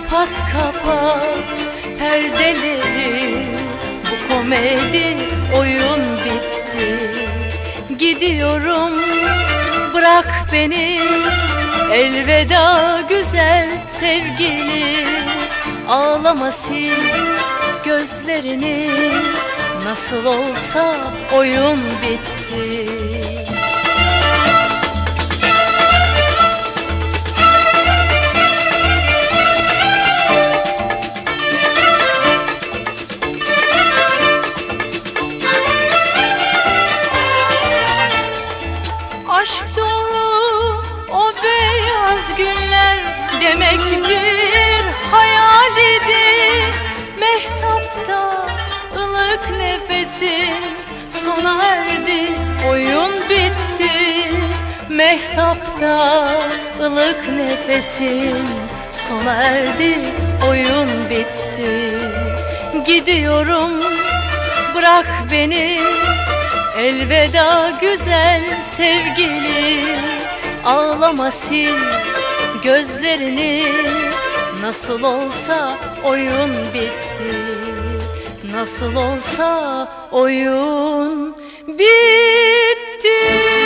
Kapat kapat perdeleri, bu komedi oyun bitti. Gidiyorum, bırak beni, elveda güzel sevgili. Ağlama, sil gözlerini, nasıl olsa oyun bitti. Aşk dolu o beyaz günler demek bir hayal idi. Mehtapta ılık nefesin sona erdi, oyun bitti. Mehtapta ılık nefesin sona erdi, oyun bitti. Gidiyorum, bırak beni, elveda güzel sevgili. Ağlama, sil gözlerini, nasıl olsa oyun bitti. Nasıl olsa oyun bitti.